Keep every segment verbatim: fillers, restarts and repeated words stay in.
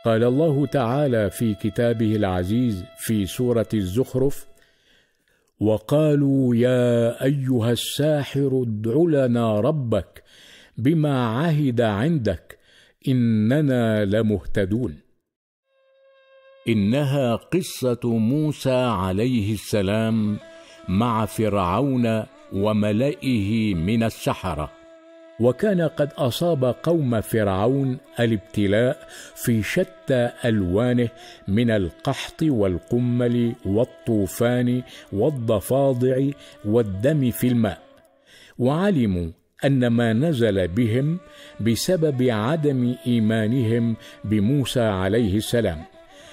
قال الله تعالى في كتابه العزيز في سورة الزخرف: وقالوا يا أيها الساحر ادع لنا ربك بما عهد عندك إننا لمهتدون. إنها قصة موسى عليه السلام مع فرعون وملئه من السحرة. وكان قد أصاب قوم فرعون الابتلاء في شتى ألوانه من القحط والقمل والطوفان والضفادع والدم في الماء، وعلموا أن ما نزل بهم بسبب عدم إيمانهم بموسى عليه السلام،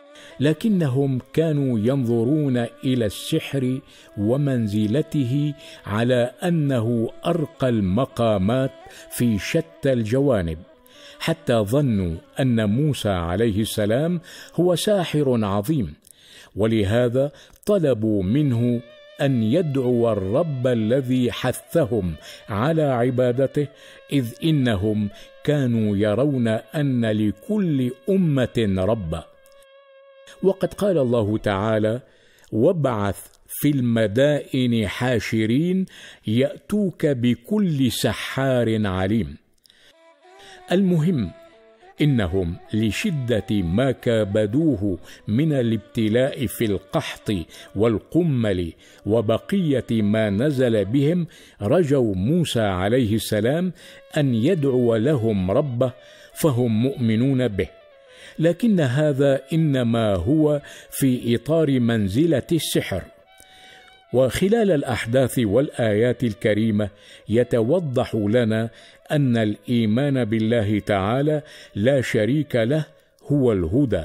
لكنهم كانوا ينظرون إلى السحر ومنزلته على أنه أرقى المقامات في شتى الجوانب، حتى ظنوا أن موسى عليه السلام هو ساحر عظيم، ولهذا طلبوا منه أن يدعو الرب الذي حثهم على عبادته، إذ إنهم كانوا يرون أن لكل أمة ربا. وقد قال الله تعالى: وابعث في المدائن حاشرين يأتوك بكل سحار عليم. المهم إنهم لشدة ما كابدوه من الابتلاء في القحط والقمل وبقية ما نزل بهم رجوا موسى عليه السلام أن يدعو لهم ربه، فهم مؤمنون به، لكن هذا إنما هو في إطار منزلة السحر. وخلال الأحداث والآيات الكريمة يتوضح لنا أن الإيمان بالله تعالى لا شريك له هو الهدى،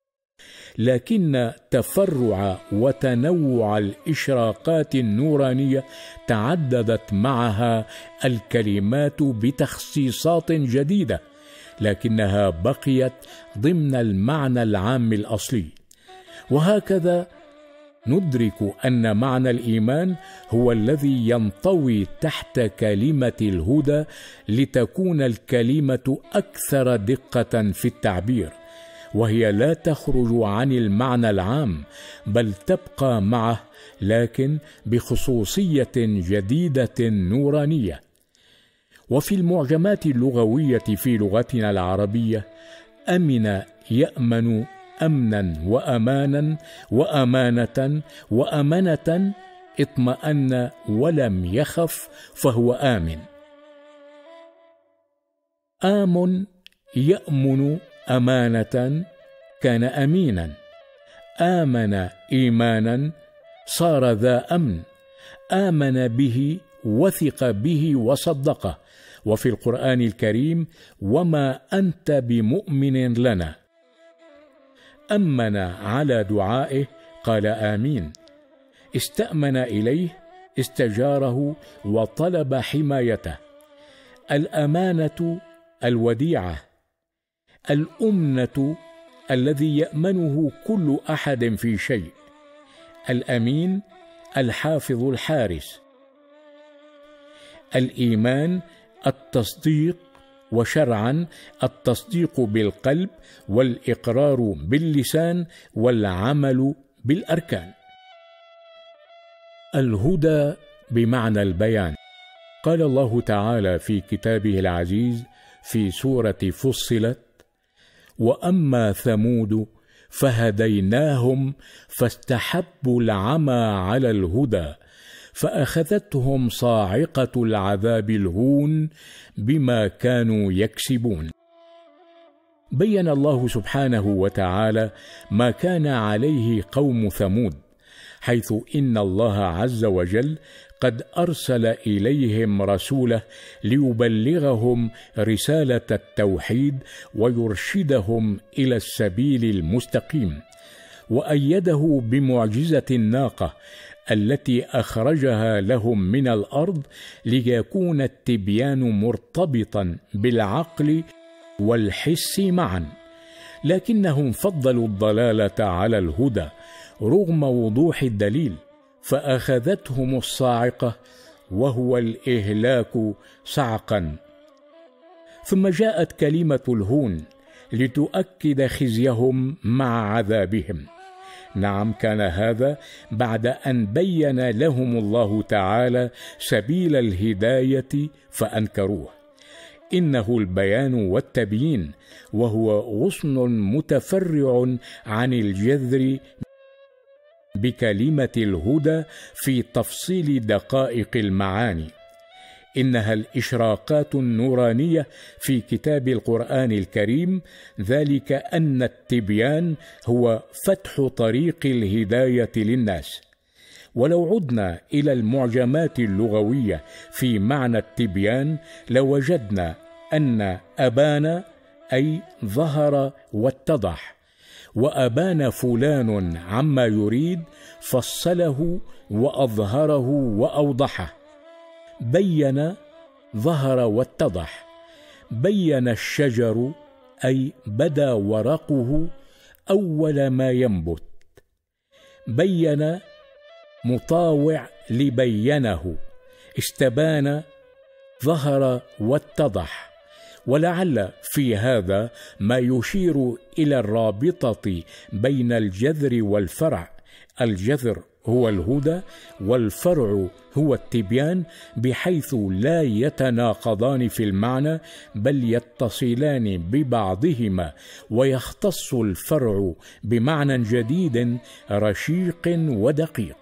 لكن تفرع وتنوع الإشراقات النورانية تعددت معها الكلمات بتخصيصات جديدة، لكنها بقيت ضمن المعنى العام الأصلي. وهكذا ندرك أن معنى الإيمان هو الذي ينطوي تحت كلمة الهدى لتكون الكلمة أكثر دقة في التعبير، وهي لا تخرج عن المعنى العام بل تبقى معه، لكن بخصوصية جديدة نورانية. وفي المعجمات اللغوية في لغتنا العربية أمن يأمن أمنا وأمانا وأمانة وأمنة، اطمأن ولم يخف فهو آمن. آمن يأمن أمانة كان أمينا، آمن إيمانا صار ذا أمن، آمن به وثق به وصدقه. وفي القرآن الكريم: وما أنت بمؤمن لنا. أمن على دعائه قال آمين، استأمن إليه استجاره وطلب حمايته. الأمانة الوديعة، الأمنة الذي يأمنه كل أحد في شيء، الأمين الحافظ الحارس. الإيمان التصديق، وشرعا التصديق بالقلب والإقرار باللسان والعمل بالأركان. الهدى بمعنى البيان. قال الله تعالى في كتابه العزيز في سورة فصلت: وأما ثمود فهديناهم فاستحبوا العمى على الهدى فأخذتهم صاعقة العذاب الهون بما كانوا يكسبون. بين الله سبحانه وتعالى ما كان عليه قوم ثمود، حيث إن الله عز وجل قد أرسل إليهم رسوله ليبلغهم رسالة التوحيد ويرشدهم إلى السبيل المستقيم، وأيده بمعجزة الناقة التي أخرجها لهم من الأرض ليكون التبيان مرتبطا بالعقل والحس معا، لكنهم فضلوا الضلالة على الهدى رغم وضوح الدليل، فأخذتهم الصاعقة وهو الإهلاك صعقا. ثم جاءت كلمة الهون لتؤكد خزيهم مع عذابهم. نعم، كان هذا بعد أن بين لهم الله تعالى سبيل الهداية فأنكروه. إنه البيان والتبيين، وهو غصن متفرع عن الجذر بكلمة الهدى في تفصيل دقائق المعاني. إنها الإشراقات النورانية في كتاب القرآن الكريم، ذلك أن التبيان هو فتح طريق الهداية للناس. ولو عدنا إلى المعجمات اللغوية في معنى التبيان لوجدنا أن أبان أي ظهر واتضح، وأبان فلان عما يريد فصله وأظهره وأوضحه. بين ظهر واتضح. بين الشجر أي بدا ورقه أول ما ينبت. بين مطاوع لبينه. استبان ظهر واتضح. ولعل في هذا ما يشير إلى الرابطة بين الجذر والفرع. الجذر هو الهدى والفرع هو التبيان، بحيث لا يتناقضان في المعنى بل يتصلان ببعضهما، ويختص الفرع بمعنى جديد رشيق ودقيق.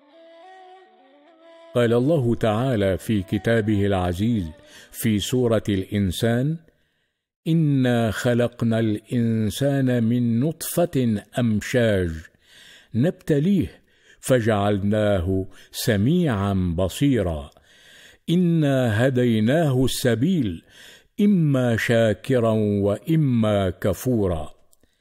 قال الله تعالى في كتابه العزيز في سورة الإنسان: إنا خلقنا الإنسان من نطفة أمشاج نبتليه فجعلناه سميعا بصيرا. إنا هديناه السبيل إما شاكرا وإما كفورا.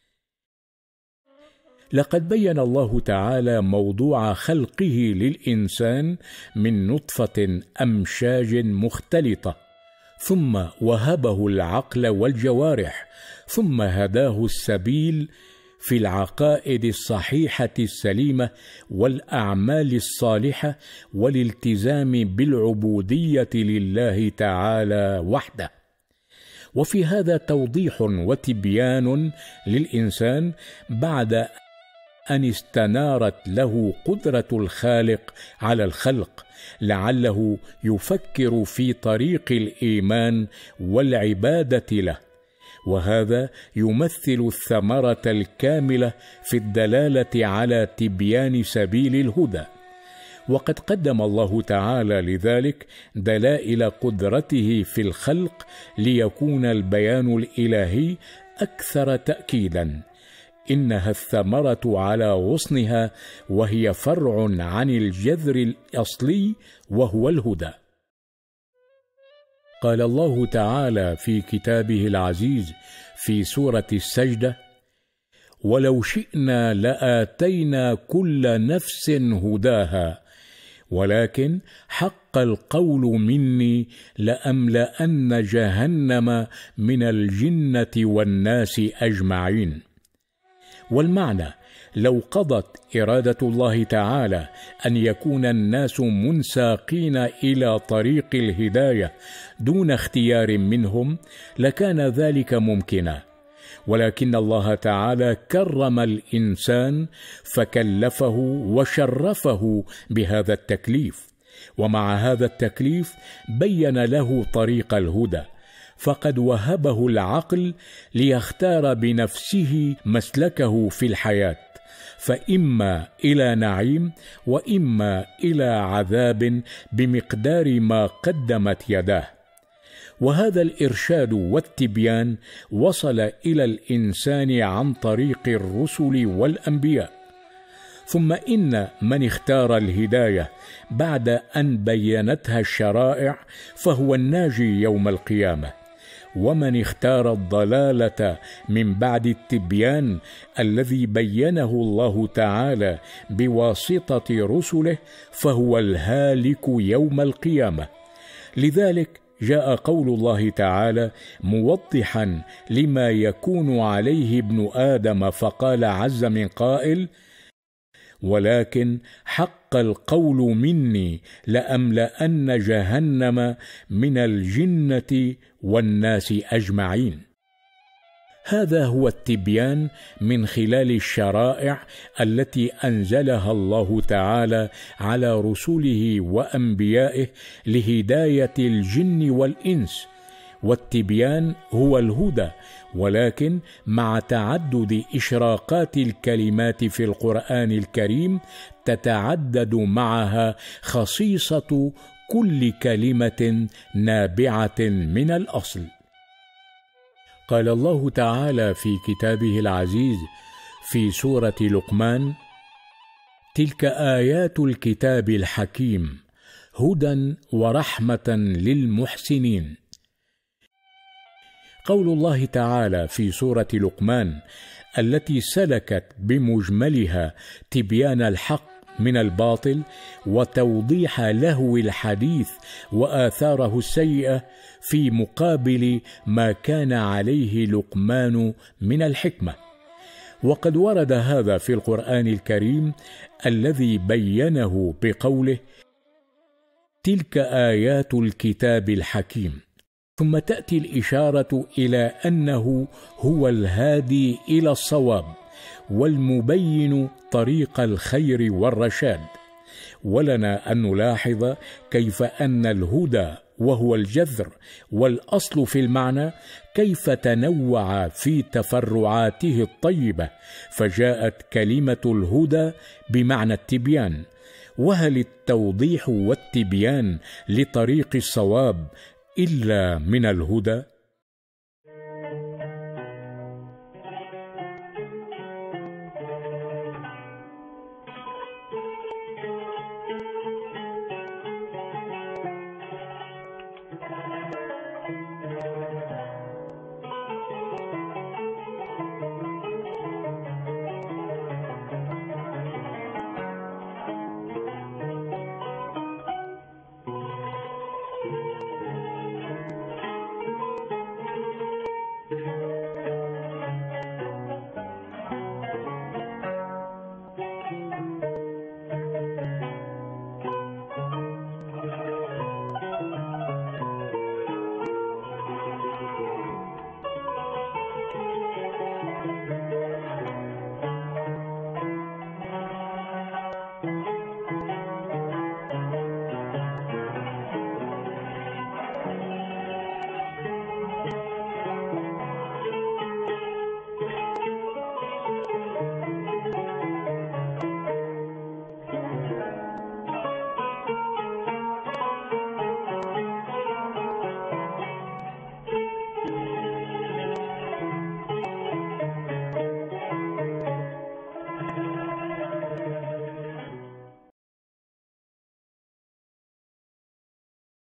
لقد بين الله تعالى موضوع خلقه للإنسان من نطفة أمشاج مختلطة، ثم وهبه العقل والجوارح، ثم هداه السبيل في العقائد الصحيحة السليمة والأعمال الصالحة والالتزام بالعبودية لله تعالى وحده. وفي هذا توضيح وتبيان للإنسان بعد أن استنارت له قدرة الخالق على الخلق، لعله يفكر في طريق الإيمان والعبادة له. وهذا يمثل الثمرة الكاملة في الدلالة على تبيان سبيل الهدى. وقد قدم الله تعالى لذلك دلائل قدرته في الخلق ليكون البيان الإلهي أكثر تأكيدا. إنها الثمرة على غصنها، وهي فرع عن الجذر الأصلي وهو الهدى. قال الله تعالى في كتابه العزيز في سورة السجدة: ولو شئنا لآتينا كل نفس هداها ولكن حق القول مني لأملأن جهنم من الجنة والناس أجمعين. والمعنى: لو قضت إرادة الله تعالى أن يكون الناس منساقين إلى طريق الهداية دون اختيار منهم لكان ذلك ممكنا، ولكن الله تعالى كرم الإنسان فكلفه وشرفه بهذا التكليف، ومع هذا التكليف بين له طريق الهدى، فقد وهبه العقل ليختار بنفسه مسلكه في الحياة، فإما إلى نعيم وإما إلى عذاب بمقدار ما قدمت يداه. وهذا الإرشاد والتبيان وصل إلى الإنسان عن طريق الرسل والأنبياء. ثم إن من اختار الهداية بعد أن بينتها الشرائع فهو الناجي يوم القيامة، ومن اختار الضلالة من بعد التبيان الذي بينه الله تعالى بواسطة رسله فهو الهالك يوم القيامة. لذلك جاء قول الله تعالى موضحا لما يكون عليه ابن آدم، فقال عز من قائل: ولكن حق القول مني لأملأن جهنم من الجنة والناس أجمعين. هذا هو التبيان من خلال الشرائع التي أنزلها الله تعالى على رسله وأنبيائه لهداية الجن والإنس. والتبيان هو الهدى، ولكن مع تعدد إشراقات الكلمات في القرآن الكريم تتعدد معها خصيصة كل كلمة نابعة من الأصل. قال الله تعالى في كتابه العزيز في سورة لقمان: تلك آيات الكتاب الحكيم هدى ورحمة للمحسنين. قول الله تعالى في سورة لقمان التي سلكت بمجملها تبيان الحق من الباطل وتوضيح لهو الحديث وآثاره السيئة في مقابل ما كان عليه لقمان من الحكمة. وقد ورد هذا في القرآن الكريم الذي بينه بقوله: تلك آيات الكتاب الحكيم. ثم تأتي الإشارة إلى أنه هو الهادي إلى الصواب والمبين طريق الخير والرشاد. ولنا أن نلاحظ كيف أن الهدى وهو الجذر والأصل في المعنى كيف تنوع في تفرعاته الطيبة، فجاءت كلمة الهدى بمعنى التبيان. وهل التوضيح والتبيان لطريق الصواب إلا من الهدى؟